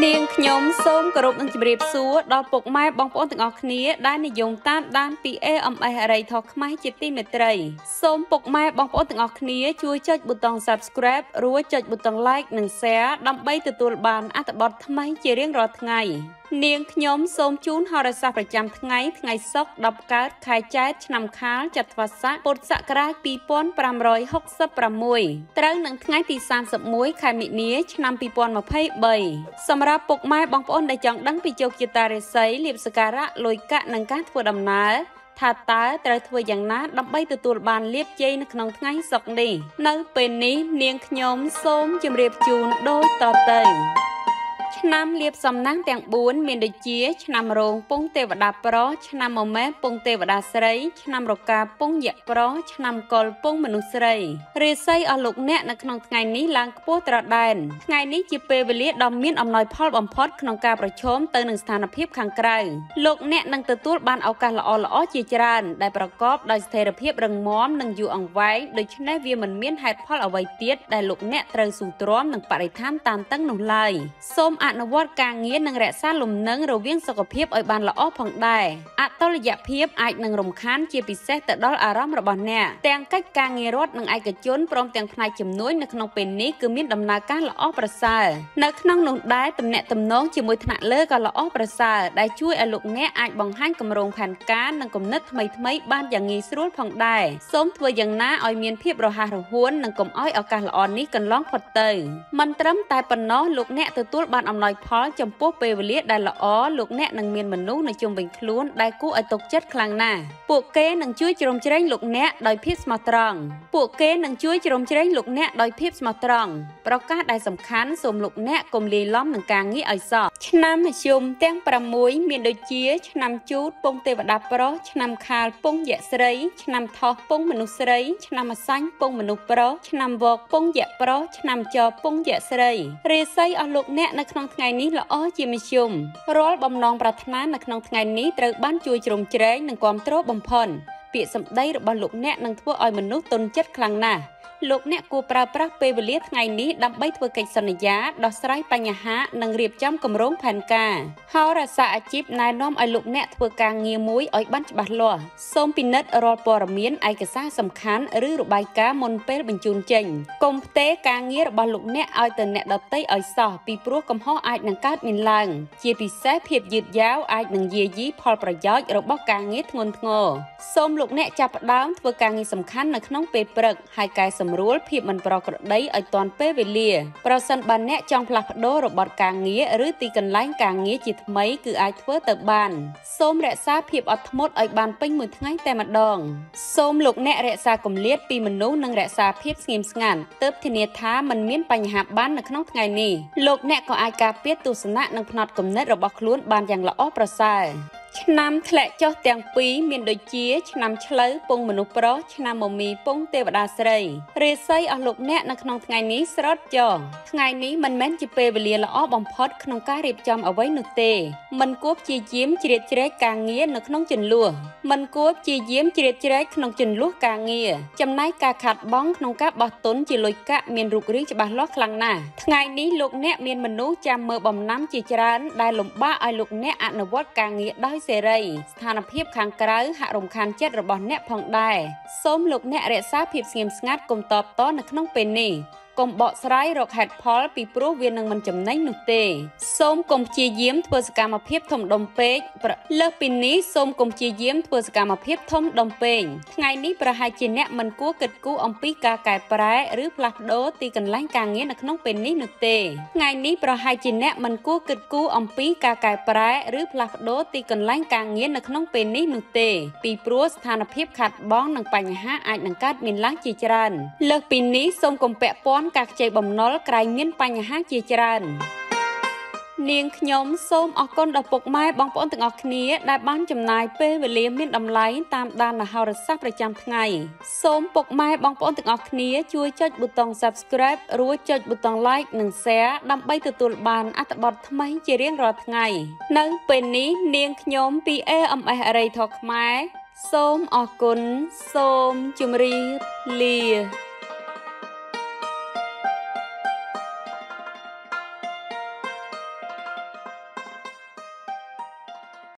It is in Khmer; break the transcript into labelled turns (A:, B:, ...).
A: នាងខ្ញុំសូមគោរពនឹងជម្រាបសួរដល់ពុកម៉ែបងប្អូនទាំងអស់គ្នាដែលនិយមតាមដានពី AMS អរិយធម៌ខ្មែរជាទីមេត្រីសូមពុកម៉ែបងប្អូនទាំងអស់គ្នាជួយចុចប៊ូតុង Subscribe រួចចុចប៊ូតុង Like និង Share ដើម្បីទទួលបានអត្ថបទថ្មីជារៀងរាល់ថ្ងៃនាងខ្ញុំសូមជូនហោរាសាស្ត្រប្រចាំថ្ងៃសុក្រ10កើតខែចែកឆ្នាំខាលចត្វាស័កពុទ្ធសករាជ2566ត្រូវនឹងថ្ងៃទី31ខែមិនិនាឆ្នាំ2023សម្រាប់ពុកម៉ែបងប្អូនដែលចង់ដឹងពីជោគជតារាសីលាភសក្ការៈលុយកាក់និងការធ្វើដំណើរថាតើត្រូវធ្វើយ៉ាងណាដើម្បីទទួលបានលាភជ័យនៅក្នុងថ្ងៃសុក្រនេះនៅពេលនេះនាងខ្ញុំសូមជម្រាបជូនដូចតទៅឆ្នាំលាភសំណាងទាំង4មានដូចជាឆ្នាំរោងពងទេវតាប្រុសឆ្នាំមមែពងទេវតាស្រីឆ្នាំរកាពងយៈប្រុសឆ្នាំកុលពងមនុស្សស្រីរាសីអស់លោកអ្នកនៅក្នុងថ្ងៃនេះឡើងខ្ពស់ត្រដែនថ្ងៃនេះជាពេលវេលាដ៏មានអំណោយផលបំផុតក្នុងការប្រឈមទៅនឹងស្ថានភាពខាងក្រៅលោកអ្នកនឹងទទួលបានឱកាសល្អៗជាច្រើនដែលប្រកបដោយស្ថិរភាពរឹងមាំនិងយូរអង្វែងដូច្នេះវាមិនមានហេតុផលអ្វីទៀតដែលលោកអ្នកត្រូវស៊ូទ្រាំនឹងបរិស្ថានតានតឹងនោះឡើយសូមអនុវត្តការងារនិងរក្សាលំនឹងរវាងសុខភាពឲ្យបានល្អផងដែរអតុល្យភាពអាចនឹងរំខានជាពិសេសទៅដល់អារម្មណ៍របស់អ្នកទាំងកិច្ចការងាររដ្ឋនិងឯកជនព្រមទាំងផ្នែកជំនួយនៅក្នុងពេលនេះគឺមានដំណើរការល្អប្រសើរនៅក្នុងនោះដែរទំនាក់ទំនងជាមួយថ្នាក់លើក៏ល្អប្រសើរដែលជួយឲ្យលោកអ្នកអាចបង្ហាញគម្រោងផែនការនិងគំនិតថ្មីៗបានយ៉ាងងាយស្រួលផងដែរសូមធ្វើយ៉ាងណាឲ្យមានភាពរហ័សរហួននិងកុំឲ្យឱកាសល្អនេះកន្លងផុតទៅមិនត្រឹមតែប៉ុណ្ណោះលោកអ្នកទទួលបានអំណោយផលចំពោះពេលវេលាដែលល្អលោកអ្នកនឹងមានមនុស្សនៅជុំវិញខ្លួនដែលគួរឲ្យទុកចិត្តខ្លាំងណាស់ពួកគេនឹងជួយជ្រោមជ្រែងលោកអ្នកដោយភាពស្មោះត្រង់ប្រកាសដែលសំខាន់សូមលោកអ្នកកុំលាយឡំនឹងការងារឲ្យសោះឆ្នាំមធ្យមទាំង6មានដូចជាឆ្នាំជូតពងទេវតាប្រុសឆ្នាំខាលពងយៈស្រីឆ្នាំថោះពងមនុស្សស្រីឆ្នាំអសាញ់ពងមនុស្សប្រុសឆ្នាំវកពងយៈប្រុសឆ្នាំចពងយៈស្រីរាសីអស់លោកអ្នកនៅក្នុងថ្ងៃនេះល្អជាមធ្យមរាល់បំណងប្រាថ្នានៅក្នុងថ្ងៃនេះត្រូវបានជួយជ្រោមជ្រែងនិងគាំទ្របំផុតពាក្យសម្ដីរបស់លោកអ្នកនឹងធ្វើឲ្យមនុស្សទន់ចិត្តខ្លាំងណាស់លោកអ្នកគួរប្រើប្រាស់ពេលវេលាថ្ងៃនេះដើម្បីធ្វើកិច្ចសន្យាដោះស្រាយបញ្ហានិងរៀបចំគម្រោងផែនការហោរាសាស្ត្រអាជីពណែនាំឲ្យលោកអ្នកធ្វើការងារមួយឲ្យបានច្បាស់លាស់សូមពិនិត្យរាល់ព័ត៌មានឯកសារសំខាន់ឬរបាយការណ៍មុនពេលបញ្ជូនចេញកុំផ្ទេរការងាររបស់លោកអ្នកឲ្យទៅអ្នកដទៃឲ្យសោះពីព្រោះកំហុសអាចនឹងកើតមានឡើងជាពិសេសភាពយឺតយ៉ាវអាចនឹងយាយីផលប្រយោជន៍របស់ការងារធ្ងន់ធ្ងរសូមលោកអ្នកចាប់ផ្ដើមធ្វើការងារសំខាន់នៅក្នុងពេលព្រឹកហើយកែសម្រួលភាពមិនប្រក្រតីឲ្យទាន់ពេលវេលាប្រសិនបើអ្នកចង់ផ្លាស់ប្ដូររបបការងារឬទីកន្លែងការងារជាថ្មីគឺអាចធ្វើទៅបានសូមរក្សាភាពអត់ធ្មត់ឲ្យបានពេញមួយថ្ងៃតែម្ដងសូមលោកអ្នករក្សាគម្លាតពីមនុស្សនិងរក្សាភាពស្ងៀមស្ងាត់ទើបធានាថាមិនមានបញ្ហាបាននៅក្នុងថ្ងៃនេះលោកអ្នកក៏អាចការពារទស្សនៈនិងផ្នត់គំនិតរបស់ខ្លួនបានយ៉ាងល្អប្រសើរឆ្នាំធ្លាក់ចុះទាំងពីរមានដូចជាឆ្នាំឆ្លូវពងមនុស្សប្រុសឆ្នាំមមីពងទេវតាស្រីរាសីអស់លោកអ្នកនៅក្នុងថ្ងៃនេះស្រោតចុះថ្ងៃនេះមិនមែនជាពេលវេលាល្អបំផុតក្នុងការរៀបចំអ្វីនោះទេមិនគួរព្យាយាមជ្រៀតជ្រែកការងារនៅក្នុងជន្លោះការងារចំណែកការខាត់បងក្នុងការបោះទុនជាលុយកាក់មានរូបរាងច្បាស់លាស់ខ្លាំងណាស់ថ្ងៃនេះលោកអ្នកមានមនុស្សចាំមើលបំណាំជាច្រើនដែលលំបាកឲ្យលោកអ្នកអនុវត្តការងារដោយសេរីស្ថានភាពខាងក្រៅហាក់រំខានចិត្តរបស់អ្នកផងដែរសូមលោកអ្នករក្សាភាពស្ងៀមស្ងាត់កុំតបតនៅក្នុងពេលនេះកុំបកស្រាយរកហេតុផលពីព្រោះវានឹងមិនចំណេញនោះទេសូមកុំព្យាយាមធ្វើសកម្មភាពធំដុំពេកលើសពីនេះសូមកុំព្យាយាមធ្វើសកម្មភាពធំដុំពេកថ្ងៃនេះប្រហែលជាអ្នកមិនគួរគិតគូរអំពីការកែប្រែឬផ្លាស់ប្ដូរទីកន្លែងការងារនៅក្នុងពេលនេះនោះទេថ្ងៃនេះប្រហែលជាអ្នកមិនគួរគិតគូរអំពីការកែប្រែឬផ្លាស់ប្ដូរទីកន្លែងការងារនៅក្នុងពេលនេះនោះទេពីព្រោះស្ថានភាពខាតបង់និងបញ្ហាអាចនឹងកើតមានឡើងជាច្រើនលើសពីនេះសូមកុំពាក់ព័ន្ធការខ្ចីបំណុលក្រែងមានបញ្ហាជាច្រើននាងខ្ញុំសូមអរគុណដល់ពុកម៉ែបងប្អូនទាំងអស់គ្នាដែលបានចំណាយពេលវេលាមានតម្លៃតាមដានហោរាសាស្ត្រប្រចាំថ្ងៃសូមពុកម៉ែបងប្អូនទាំងអស់គ្នាជួយចុចប៊ូតុង Subscribe រួចចុចប៊ូតុង Like និង Share ដើម្បីទទួលបានអត្ថបទថ្មីជារៀងរាល់ថ្ងៃនៅពេលនេះនាងខ្ញុំពី AMS អរិយធម៌ខ្មែរសូមអរគុណសូមជម្រាបលា